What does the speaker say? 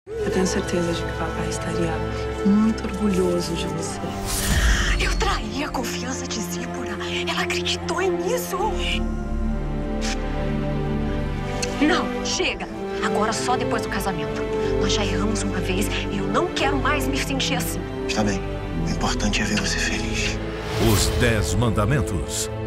Eu tenho certeza de que o papai estaria muito orgulhoso de você. Eu traí a confiança de Zípora. Ela acreditou nisso. Não, chega. Agora só depois do casamento. Nós já erramos uma vez e eu não quero mais me sentir assim. Está bem. O importante é ver você feliz. Os 10 Mandamentos.